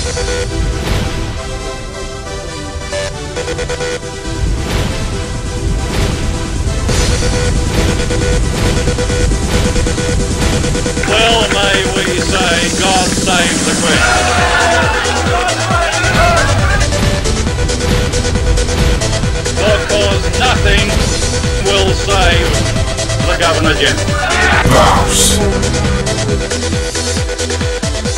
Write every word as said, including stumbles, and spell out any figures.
Well, may we say, God save the Queen. Because nothing will save the Governor General.